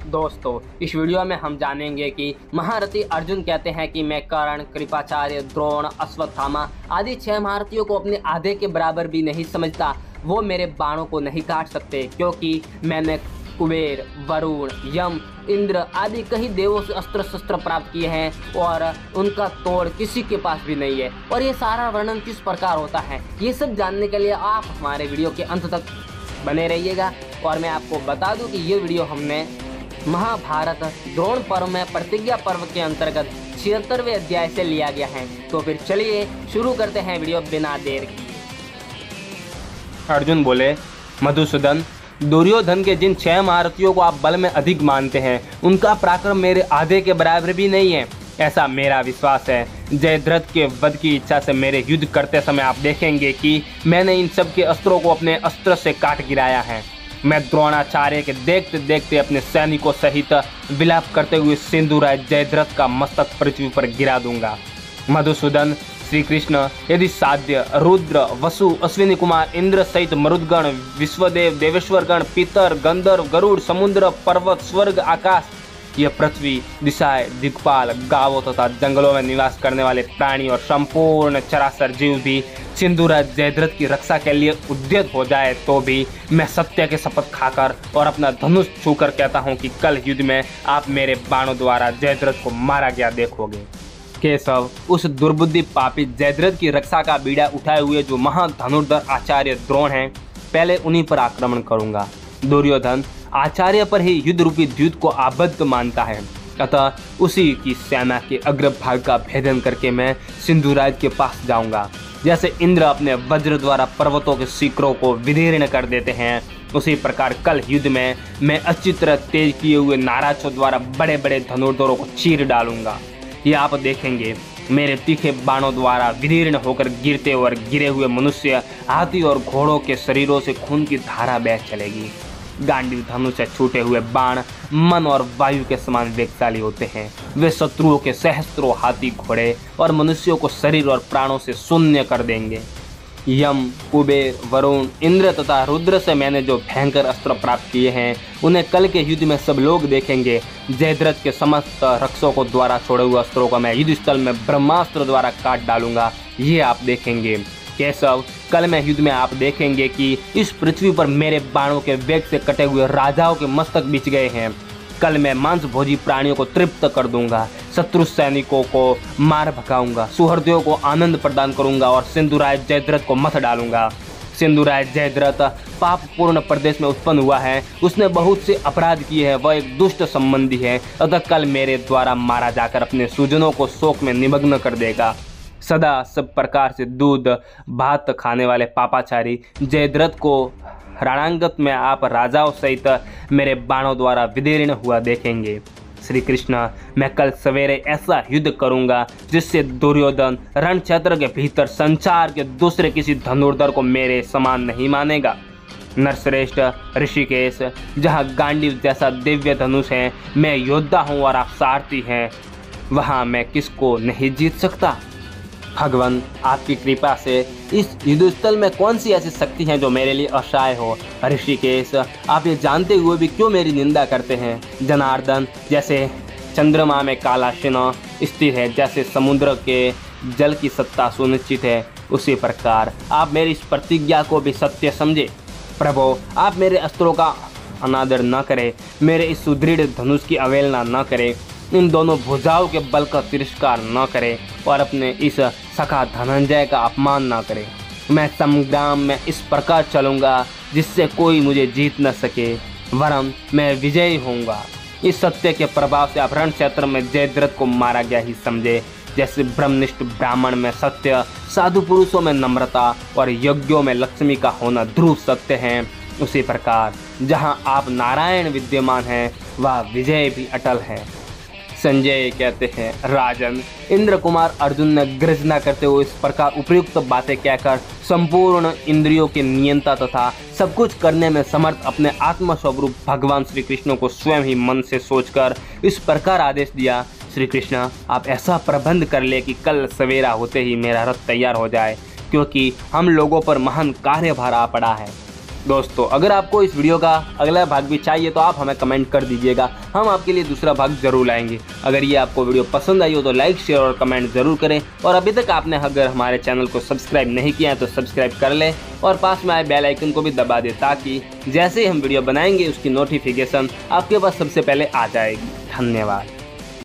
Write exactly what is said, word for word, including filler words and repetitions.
दोस्तों, इस वीडियो में हम जानेंगे कि महारथी अर्जुन कहते हैं कि मैं कर्ण, कृपाचार्य, द्रोण, अश्वत्थामा आदि छह महारथियों को अपने आधे के बराबर भी नहीं समझता। वो मेरे बाणों को नहीं काट सकते क्योंकि मैंने कुबेर, वरुण, यम, इंद्र आदि कई देवों से अस्त्र शस्त्र प्राप्त किए हैं और उनका तोड़ किसी के पास भी नहीं है। और ये सारा वर्णन किस प्रकार होता है, ये सब जानने के लिए आप हमारे वीडियो के अंत तक बने रहिएगा। और मैं आपको बता दूं कि ये वीडियो हमने महाभारत द्रोण पर्व में प्रतिज्ञा पर्व के अंतर्गत छिहत्तरवें अध्याय से लिया गया है। तो फिर चलिए शुरू करते हैं वीडियो बिना देर के। अर्जुन बोले, मधुसूदन, दुर्योधन के जिन छह महारथियों को आप बल में अधिक मानते हैं उनका पराक्रम मेरे आधे के बराबर भी नहीं है, ऐसा मेरा विश्वास है। जयद्रथ के वध की इच्छा से मेरे युद्ध करते समय आप देखेंगे कि मैंने इन सब के अस्त्रों को अपने अस्त्र से काट गिराया है। मैं द्रोणाचार्य के देखते देखते अपने सैनिकों सहित विलाप करते हुए सिंधुराज जयद्रथ का मस्तक पृथ्वी पर गिरा दूंगा। मधुसूदन, श्री कृष्ण, यदि साध्य, रुद्र, वसु, अश्विनी कुमार, इंद्र सहित मरुदगण, विश्वदेव, देवेश्वरगण, पितर, गंधर्व, गरुड़, समुद्र, पर्वत, स्वर्ग, आकाश, यह पृथ्वी, दिशाएं, दिक्पाल, गांवों तथा जंगलों में निवास करने वाले प्राणी और संपूर्ण चराचर जीव भी सिंधुराज जयद्रथ की रक्षा के लिए उद्यत हो जाए तो भी मैं सत्य के शपथ खाकर और अपना धनुष छूकर कहता हूं कि कल युद्ध में आप मेरे बाणों द्वारा जयद्रथ को मारा गया देखोगे। केशव, उस दुर्बुद्धि पापी जयद्रथ की रक्षा का बीड़ा उठाए हुए जो महाधनुर्धर आचार्य द्रोण हैं, पहले उन्हीं पर आक्रमण करूंगा। दुर्योधन आचार्य पर ही युद्ध रूपी द्यूत को आबद्ध मानता है, अतः उसी की सेना के अग्रभाग का भेदन करके मैं सिंधुराज के पास जाऊंगा। जैसे इंद्र अपने वज्र द्वारा पर्वतों के शिखरों को विदीर्ण कर देते हैं, उसी प्रकार कल युद्ध में मैं अच्छी तरह तेज किए हुए नाराजों द्वारा बड़े बड़े धनुर्धरों को चीर डालूंगा। ये आप देखेंगे मेरे तीखे बाणों द्वारा विदीर्ण होकर गिरते और गिरे हुए मनुष्य, हाथी और घोड़ों के शरीरों से खून की धारा बह चलेगी। गांडीव धनुष से छूटे हुए बाण मन और वायु के समान वेगशाली होते हैं। वे शत्रुओं के सहस्त्रों हाथी, घोड़े और मनुष्यों को शरीर और प्राणों से शून्य कर देंगे। यम, कुबेर, वरुण, इंद्र तथा रुद्र से मैंने जो भयंकर अस्त्र प्राप्त किए हैं उन्हें कल के युद्ध में सब लोग देखेंगे। जयद्रथ के समस्त रक्षकों द्वारा छोड़े हुए अस्त्रों को मैं युद्ध स्थल में ब्रह्मास्त्र द्वारा काट डालूंगा, ये आप देखेंगे। केशव, कल मैं युद्ध में आप देखेंगे कि इस पृथ्वी पर मेरे बाणों के वेग से कटे हुए राजाओं के मस्तक बिछ गए हैं। कल मैं मांस भोजी प्राणियों को तृप्त कर दूंगा, शत्रु सैनिकों को मार भगाऊंगा, सुहृदयों को आनंद प्रदान करूंगा और सिंधुराज जयद्रथ को मथ डालूंगा। सिंधुराज जयद्रथ पाप पूर्ण प्रदेश में उत्पन्न हुआ है, उसने बहुत से अपराध किए हैं, वह एक दुष्ट संबंधी है, अतः कल मेरे द्वारा मारा जाकर अपने सुजनों को शोक में निमग्न कर देगा। सदा सब प्रकार से दूध भात खाने वाले पापाचारी जयद्रथ को रणांगत में आप राजाओं सहित मेरे बाणों द्वारा विदीर्ण हुआ देखेंगे। श्री कृष्ण, मैं कल सवेरे ऐसा युद्ध करूंगा जिससे दुर्योधन रण क्षेत्र के भीतर संसार के दूसरे किसी धनुर्धर को मेरे समान नहीं मानेगा। नरश्रेष्ठ ऋषिकेश, जहाँ गांडीव जैसा दिव्य धनुष है, मैं योद्धा हूँ और आप सारथी हैं, वहाँ मैं किसको नहीं जीत सकता। भगवान, आपकी कृपा से इस युद्धस्थल में कौन सी ऐसी शक्ति है जो मेरे लिए असहाय हो। ऋषिकेश, आप ये जानते हुए भी क्यों मेरी निंदा करते हैं। जनार्दन, जैसे चंद्रमा में काला शिना स्थिर है, जैसे समुद्र के जल की सत्ता सुनिश्चित है, उसी प्रकार आप मेरी इस प्रतिज्ञा को भी सत्य समझे। प्रभु, आप मेरे अस्त्रों का अनादर न करें, मेरे इस सुदृढ़ धनुष की अवहेलना न करें, इन दोनों भुजाओं के बल का तिरस्कार न करें और अपने इस सखा धनंजय का अपमान न करें। मैं संग्राम में इस प्रकार चलूंगा जिससे कोई मुझे जीत न सके, वरन मैं विजयी होऊंगा। इस सत्य के प्रभाव से आप रण क्षेत्र में जयद्रथ को मारा गया ही समझे। जैसे ब्रह्मनिष्ठ ब्राह्मण में सत्य, साधु पुरुषों में नम्रता और यज्ञों में लक्ष्मी का होना ध्रुव सत्य हैं, उसी प्रकार जहाँ आप नारायण विद्यमान हैं वह विजय भी अटल है। संजय कहते हैं, राजन, इंद्र कुमार अर्जुन ने गर्जना करते हुए इस प्रकार उपयुक्त बातें कहकर संपूर्ण इंद्रियों के नियंता तथा सब कुछ करने में समर्थ अपने आत्मस्वरूप भगवान श्री कृष्ण को स्वयं ही मन से सोचकर इस प्रकार आदेश दिया, श्री कृष्ण, आप ऐसा प्रबंध कर ले कि कल सवेरा होते ही मेरा रथ तैयार हो जाए, क्योंकि हम लोगों पर महान कार्यभार आ पड़ा है। दोस्तों अगर आपको इस वीडियो का अगला भाग भी चाहिए तो आप हमें कमेंट कर दीजिएगा, हम आपके लिए दूसरा भाग जरूर लाएंगे। अगर ये आपको वीडियो पसंद आई हो तो लाइक शेयर और कमेंट जरूर करें, और अभी तक आपने अगर हमारे चैनल को सब्सक्राइब नहीं किया है तो सब्सक्राइब कर लें और पास में आए बेल आइकन को भी दबा दें, ताकि जैसे ही हम वीडियो बनाएंगे उसकी नोटिफिकेशन आपके पास सबसे पहले आ जाएगी। धन्यवाद।